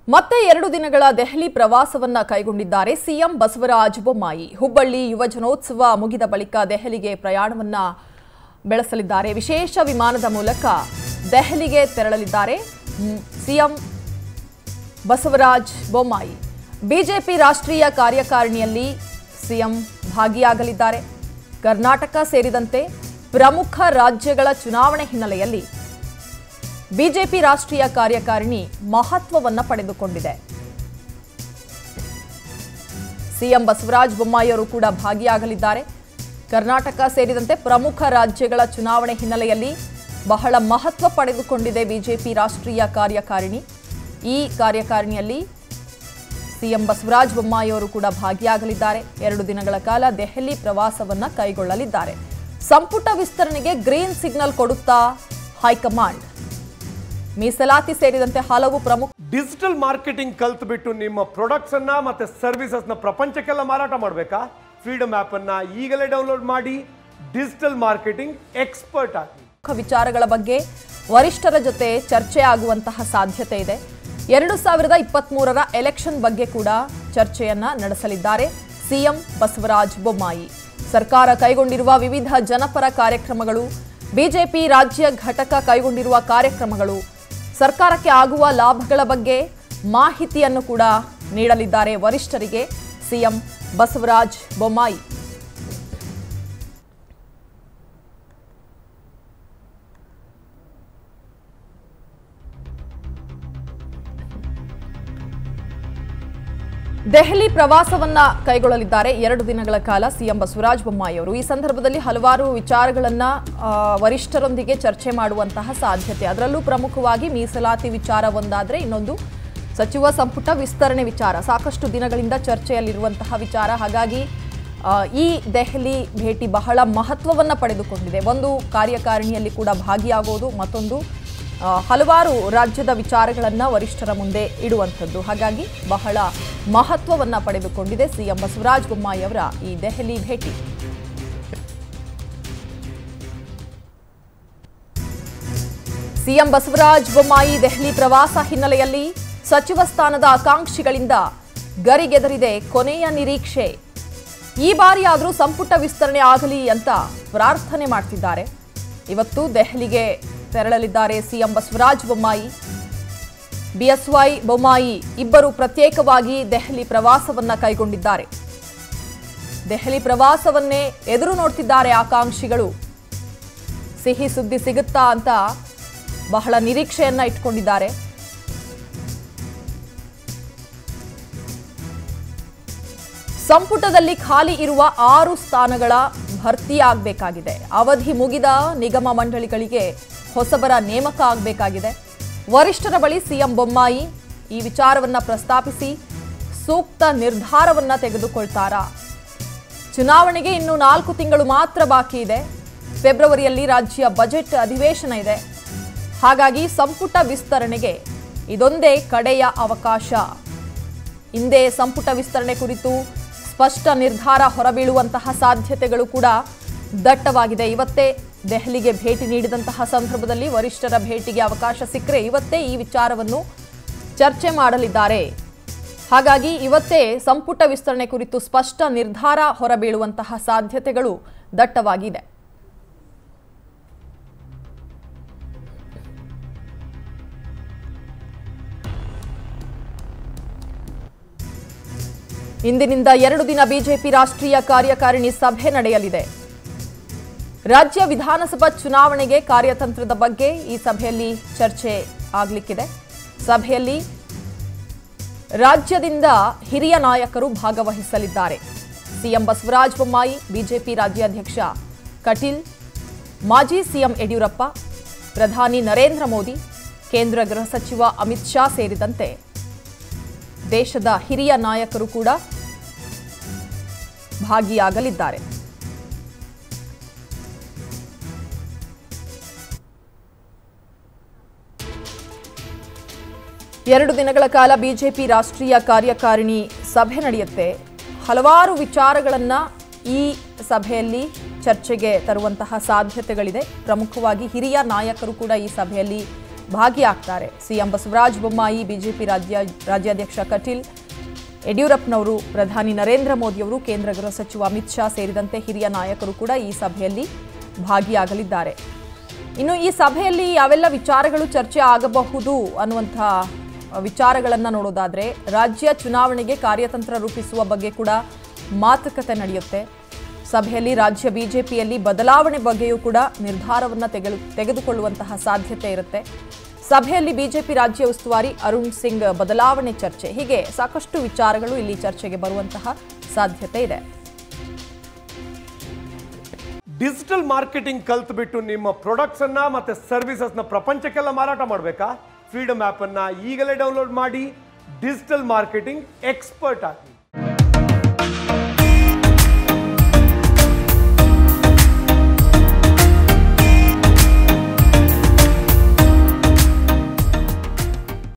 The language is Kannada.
ಮತ್ತೆ 2 ದಿನಗಳ ದೆಹಲಿ ಪ್ರವಾಸವನ್ನ ಕೈಗೊಂಡಿದ್ದಾರೆ ಸಿಎಂ ಬಸವರಾಜ ಬೊಮ್ಮಾಯಿ. ಹುಬ್ಬಳ್ಳಿ ಯುವಜನೋತ್ಸವ ಮುಗಿದ ಬಳಿಕ ದೆಹಲಿಗೆ ಪ್ರಯಾಣವನ್ನ ಬೆಳೆಸಲಿದ್ದಾರೆ. ವಿಶೇಷ ವಿಮಾನದ ಮೂಲಕ ದೆಹಲಿಗೆ ತೆರಳಲಿದ್ದಾರೆ ಸಿಎಂ ಬಸವರಾಜ ಬೊಮ್ಮಾಯಿ. ಬಿಜೆಪಿ ರಾಷ್ಟ್ರೀಯ ಕಾರ್ಯಕಾರಿಣಿಯಲ್ಲಿ ಸಿಎಂ ಭಾಗಿಯಾಗಲಿದ್ದಾರೆ. ಕರ್ನಾಟಕ ಸೇರಿದಂತೆ ಪ್ರಮುಖ ರಾಜ್ಯಗಳ ಚುನಾವಣೆ ಹಿನ್ನೆಲೆಯಲ್ಲಿ ಬಿಜೆಪಿ ರಾಷ್ಟ್ರೀಯ ಕಾರ್ಯಕಾರಿಣಿ ಮಹತ್ವವನ್ನು ಪಡೆದುಕೊಂಡಿದೆ. ಸಿಎಂ ಬಸವರಾಜ ಬೊಮ್ಮಾಯಿ ಅವರು ಕೂಡ ಭಾಗಿಯಾಗಲಿದ್ದಾರೆ. ಕರ್ನಾಟಕ ಸೇರಿದಂತೆ ಪ್ರಮುಖ ರಾಜ್ಯಗಳ ಚುನಾವಣೆ ಹಿನ್ನೆಲೆಯಲ್ಲಿ ಬಹಳ ಮಹತ್ವ ಪಡೆದುಕೊಂಡಿದೆ ಬಿಜೆಪಿ ರಾಷ್ಟ್ರೀಯ ಕಾರ್ಯಕಾರಿಣಿ. ಈ ಕಾರ್ಯಕಾರಿಣಿಯಲ್ಲಿ ಸಿಎಂ ಬಸವರಾಜ ಬೊಮ್ಮಾಯಿ ಅವರು ಕೂಡ ಭಾಗಿಯಾಗಲಿದ್ದಾರೆ. 2 ದಿನಗಳ ಕಾಲ ದೆಹಲಿ ಪ್ರವಾಸವನ್ನ ಕೈಗೊಳ್ಳಲಿದ್ದಾರೆ. ಸಂಪುಟ ವಿಸ್ತರಣೆಗೆ ಗ್ರೀನ್ ಸಿಗ್ನಲ್ ಕೊಡುತ್ತಾ ಹೈಕಮಾಂಡ್. ಮೀಸಲಾತಿ ಸೇರಿದಂತೆ ಹಲವು ಪ್ರಮುಖ ಡಿಜಿಟಲ್ ಮಾರ್ಕೆಟಿಂಗ್ ಕಲ್ತ್ಬಿಟ್ಟು ನಿಮ್ಮ ಪ್ರಾಡಕ್ಟ್ಸ್ ಅನ್ನ ಮತ್ತೆ ಸರ್ವಿಸಸ್ ನ ಪ್ರಪಂಚಕ್ಕೆಲ್ಲ ಮಾರಾಟ ಮಾಡಬೇಕಾ? ಫ್ರೀಡಮ್ ಆಪ್ ಅನ್ನ ಈಗಲೇ ಡೌನ್ಲೋಡ್ ಮಾಡಿ ಡಿಜಿಟಲ್ ಮಾರ್ಕೆಟಿಂಗ್ ಎಕ್ಸ್ಪರ್ಟ್ ಆಗಿ. ವಿಚಾರಗಳ ಬಗ್ಗೆ ವರಿಷ್ಠರ ಜೊತೆ ಚರ್ಚೆ ಆಗುವಂತಹ ಸಾಧ್ಯತೆ ಇದೆ. 2023ರ ಎಲೆಕ್ಷನ್ ಬಗ್ಗೆ ಕೂಡ ಚರ್ಚೆಯನ್ನ ನಡೆಸಲಿದ್ದಾರೆ ಸಿಎಂ ಬಸವರಾಜ ಬೊಮ್ಮಾಯಿ. ಸರ್ಕಾರ ಕೈಗೊಂಡಿರುವ ವಿವಿಧ ಜನಪರ ಕಾರ್ಯಕ್ರಮಗಳು, ಬಿಜೆಪಿ ರಾಜ್ಯ ಘಟಕ ಕೈಗೊಂಡಿರುವ ಕಾರ್ಯಕ್ರಮಗಳು, ಸರ್ಕಾರಕ್ಕೆ ಆಗುವ ಲಾಭಗಳ ಬಗ್ಗೆ ಮಾಹಿತಿಯನ್ನು ಕೂಡ ನೀಡಲಿದ್ದಾರೆ ವರಿಷ್ಠರಿಗೆ ಸಿಎಂ ಬಸವರಾಜ ಬೊಮ್ಮಾಯಿ. ದೆಹಲಿ ಪ್ರವಾಸವನ್ನ ಕೈಗೊಳ್ಳಲಿದ್ದಾರೆ 2 ದಿನಗಳ ಕಾಲ ಸಿಎಂ ಬಸವರಾಜ ಬೊಮ್ಮಾಯಿ ಅವರು. ಈ ಸಂದರ್ಭದಲ್ಲಿ ಹಲವಾರು ವಿಚಾರಗಳನ್ನ ವರಿಷ್ಠರೊಂದಿಗೆ ಚರ್ಚೆ ಮಾಡುವಂತಹ ಸಾಧ್ಯತೆ. ಅದರಲ್ಲೂ ಪ್ರಮುಖವಾಗಿ ಮೀಸಲಾತಿ ವಿಚಾರ ಒಂದಾದ್ರೆ, ಇನ್ನೊಂದು ಸಚಿವ ಸಂಪುಟ ವಿಸ್ತರಣೆ ವಿಚಾರ ಸಾಕಷ್ಟು ದಿನಗಳಿಂದ ಚರ್ಚೆಯಲ್ಲಿರುವಂತಹ ವಿಚಾರ. ಹಾಗಾಗಿ ಈ ದೆಹಲಿ ಭೇಟಿ ಬಹಳ ಮಹತ್ವವನ್ನ ಪಡೆದುಕೊಂಡಿದೆ. ಒಂದು ಕಾರ್ಯಕಾರಿಣಿಯಲ್ಲಿ ಕೂಡ ಭಾಗಿಯಾಗೋದು, ಮತ್ತೊಂದು ಹಲವಾರು ರಾಜ್ಯದ ವಿಚಾರಗಳನ್ನು ವರಿಷ್ಠರ ಮುಂದೆ ಇಡುವಂಥದ್ದು. ಹಾಗಾಗಿ ಬಹಳ ಮಹತ್ವವನ್ನ ಪಡೆದುಕೊಂಡಿದೆ ಸಿಎಂ ಬಸವರಾಜ ಬೊಮ್ಮಾಯಿ ಅವರ ಈ ದೆಹಲಿ ಭೇಟಿ. ಸಿಎಂ ಬಸವರಾಜ ಬೊಮ್ಮಾಯಿ ದೆಹಲಿ ಪ್ರವಾಸ ಹಿನ್ನೆಲೆಯಲ್ಲಿ ಸಚಿವ ಸ್ಥಾನದ ಆಕಾಂಕ್ಷಿಗಳಿಂದ ಗರಿಗೆದರಿದೆ ಕೊನೆಯ ನಿರೀಕ್ಷೆ. ಈ ಬಾರಿಯಾದರೂ ಸಂಪುಟ ವಿಸ್ತರಣೆ ಆಗಲಿ ಅಂತ ಪ್ರಾರ್ಥನೆ ಮಾಡ್ತಿದ್ದಾರೆ. ಇವತ್ತು ದೆಹಲಿಗೆ ತೆರಳಲಿದ್ದಾರೆ ಸಿಎಂ ಬಸವರಾಜ ಬೊಮ್ಮಾಯಿ. ಬಿಎಸ್ವೈ ಬೊಮ್ಮಾಯಿ ಇಬ್ಬರು ಪ್ರತ್ಯೇಕವಾಗಿ ದೆಹಲಿ ಪ್ರವಾಸವನ್ನ ಕೈಗೊಂಡಿದ್ದಾರೆ. ದೆಹಲಿ ಪ್ರವಾಸವನ್ನೇ ಎದುರು ನೋಡ್ತಿದ್ದಾರೆ ಆಕಾಂಕ್ಷಿಗಳು. ಸಿಹಿ ಸುದ್ದಿ ಸಿಗುತ್ತಾ ಅಂತ ಬಹಳ ನಿರೀಕ್ಷೆಯನ್ನ ಇಟ್ಕೊಂಡಿದ್ದಾರೆ. ಸಂಪುಟದಲ್ಲಿ ಖಾಲಿ ಇರುವ 6 ಸ್ಥಾನಗಳ ಭರ್ತಿಯಾಗಬೇಕಾಗಿದೆ. ಅವಧಿ ಮುಗಿದ ನಿಗಮ ಮಂಡಳಿಗಳಿಗೆ ಹೊಸಬರ ನೇಮಕ ಆಗಬೇಕಾಗಿದೆ. ವರಿಷ್ಠರ ಬಳಿ ಸಿಎಂ ಬೊಮ್ಮಾಯಿ ಈ ವಿಚಾರವನ್ನ ಪ್ರಸ್ತಾಪಿಸಿ ಸೂಕ್ತ ನಿರ್ಧಾರವನ್ನ ತೆಗೆದುಕೊಳ್ತಾರಾ? ಚುನಾವಣೆಗೆ ಇನ್ನು 4 ತಿಂಗಳು ಮಾತ್ರ ಬಾಕಿ ಇದೆ. ಫೆಬ್ರವರಿಯಲ್ಲಿ ರಾಜ್ಯ ಬಜೆಟ್ ಅಧಿವೇಶನ ಇದೆ. ಹಾಗಾಗಿ ಸಂಪುಟ ವಿಸ್ತರಣೆಗೆ ಇದೊಂದೇ ಕಡೆಯ ಅವಕಾಶ. ಹಿಂದೆ ಸಂಪುಟ ವಿಸ್ತರಣೆ ಕುರಿತು ಸ್ಪಷ್ಟ ನಿರ್ಧಾರ ಹೊರಬೀಳುವಂತಹ ಸಾಧ್ಯತೆಗಳು ಕೂಡ ದಟ್ಟವಾಗಿದೆ. ಇವತ್ತೇ ದೆಹಲಿಗೆ ಭೇಟಿ ನೀಡಿದಂತಹ ಸಂದರ್ಭದಲ್ಲಿ ವರಿಷ್ಠರ ಭೇಟಿಗೆ ಅವಕಾಶ ಸಿಕ್ಕರೆ ಇವತ್ತೇ ಈ ವಿಚಾರವನ್ನು ಚರ್ಚೆ ಮಾಡಲಿದ್ದಾರೆ. ಹಾಗಾಗಿ ಇವತ್ತೇ ಸಂಪುಟ ವಿಸ್ತರಣೆ ಕುರಿತು ಸ್ಪಷ್ಟ ನಿರ್ಧಾರ ಹೊರಬೀಳುವಂತಹ ಸಾಧ್ಯತೆಗಳು ದಟ್ಟವಾಗಿದೆ. ಇಂದಿನಿಂದ 2 ದಿನ ಬಿಜೆಪಿ ರಾಷ್ಟ್ರೀಯ ಕಾರ್ಯಕಾರಿಣಿ ಸಭೆ ನಡೆಯಲಿದೆ. ರಾಜ್ಯ ವಿಧಾನಸಭಾ ಚುನಾವಣೆಗೆ ಕಾರ್ಯತಂತ್ರದ ಬಗ್ಗೆ ಈ ಸಭೆಯಲ್ಲಿ ಚರ್ಚೆ ಆಗಲಿಕ್ಕಿದೆ. ಸಭೆಯಲ್ಲಿ ರಾಜ್ಯದಿಂದ ಹಿರಿಯ ನಾಯಕರು ಭಾಗವಹಿಸಲಿದ್ದಾರೆ. ಸಿಎಂ ಬಸವರಾಜ ಬೊಮ್ಮಾಯಿ, ಬಿಜೆಪಿ ರಾಜ್ಯಾಧ್ಯಕ್ಷ ಕಟೀಲ್, ಮಾಜಿ ಸಿಎಂ ಯಡಿಯೂರಪ್ಪ, ಪ್ರಧಾನಿ ನರೇಂದ್ರ ಮೋದಿ, ಕೇಂದ್ರ ಗೃಹ ಸಚಿವ ಅಮಿತ್ ಶಾ ಸೇರಿದಂತೆ ದೇಶದ ಹಿರಿಯ ನಾಯಕರು ಕೂಡ ಭಾಗಿಯಾಗಲಿದ್ದಾರೆ. ಎರಡು ದಿನಗಳ ಕಾಲ ಬಿಜೆಪಿ ರಾಷ್ಟ್ರೀಯ ಕಾರ್ಯಕಾರಿಣಿ ಸಭೆ ನಡೆಯುತ್ತೆ. ಹಲವಾರು ವಿಚಾರಗಳನ್ನು ಈ ಸಭೆಯಲ್ಲಿ ಚರ್ಚೆಗೆ ತರುವಂತಹ ಸಾಧ್ಯತೆಗಳಿದೆ. ಪ್ರಮುಖವಾಗಿ ಹಿರಿಯ ನಾಯಕರು ಕೂಡ ಈ ಸಭೆಯಲ್ಲಿ ಭಾಗಿಯಾಗ್ತಾರೆ. ಸಿಎಂ ಬಸವರಾಜ ಬೊಮ್ಮಾಯಿ, ಬಿಜೆಪಿ ರಾಜ್ಯಾಧ್ಯಕ್ಷ ಕಟೀಲ್ ಯಡಿಯೂರಪ್ಪನವರು, ಪ್ರಧಾನಿ ನರೇಂದ್ರ ಮೋದಿಯವರು, ಕೇಂದ್ರ ಗೃಹ ಸಚಿವ ಅಮಿತ್ ಶಾ ಸೇರಿದಂತೆ ಹಿರಿಯ ನಾಯಕರು ಕೂಡ ಈ ಸಭೆಯಲ್ಲಿ ಭಾಗಿಯಾಗಲಿದ್ದಾರೆ. ಇನ್ನು ಈ ಸಭೆಯಲ್ಲಿ ಯಾವೆಲ್ಲ ವಿಚಾರಗಳು ಚರ್ಚೆ ಆಗಬಹುದು ಅನ್ನುವಂತಹ ವಿಚಾರಗಳನ್ನು ನೋಡೋದಾದ್ರೆ, ರಾಜ್ಯ ಚುನಾವಣೆಗೆ ಕಾರ್ಯತಂತ್ರ ರೂಪಿಸುವ ಬಗ್ಗೆ ಕೂಡ ಮಾತುಕತೆ ನಡೆಯುತ್ತೆ. ಸಭೆಯಲ್ಲಿ ರಾಜ್ಯ ಬಿಜೆಪಿಯಲ್ಲಿ ಬದಲಾವಣೆ ಬಗ್ಗೆಯೂ ಕೂಡ ನಿರ್ಧಾರವನ್ನು ತೆಗೆದುಕೊಳ್ಳುವಂತಹ ಸಾಧ್ಯತೆ ಇರುತ್ತೆ. ಸಭೆಯಲ್ಲಿ ಬಿಜೆಪಿ ರಾಜ್ಯ ಉಸ್ತುವಾರಿ ಅರುಣ್ ಸಿಂಗ್ ಬದಲಾವಣೆ ಚರ್ಚೆ, ಹೀಗೆ ಸಾಕಷ್ಟು ವಿಚಾರಗಳು ಇಲ್ಲಿ ಚರ್ಚೆಗೆ ಬರುವಂತಹ ಸಾಧ್ಯತೆ ಇದೆ. ಡಿಜಿಟಲ್ ಮಾರ್ಕೆಟಿಂಗ್ ಕಲ್ತ್ಬಿಟ್ಟು ನಿಮ್ಮ ಪ್ರಾಡಕ್ಟ್ಸ್ ಅನ್ನ ಮತ್ತೆ ಸರ್ವಿಸಸ್ ನ ಪ್ರಪಂಚಕ್ಕೆಲ್ಲ ಮಾರಾಟ ಮಾಡಬೇಕಾ? ಫ್ರೀಡಮ್ ಆಪ್ ಅನ್ನ ಈಗಲೇ ಡೌನ್ಲೋಡ್ ಮಾಡಿ ಡಿಜಿಟಲ್ ಮಾರ್ಕೆಟಿಂಗ್ ಎಕ್ಸ್ಪರ್ಟ್ ಆಗಿ.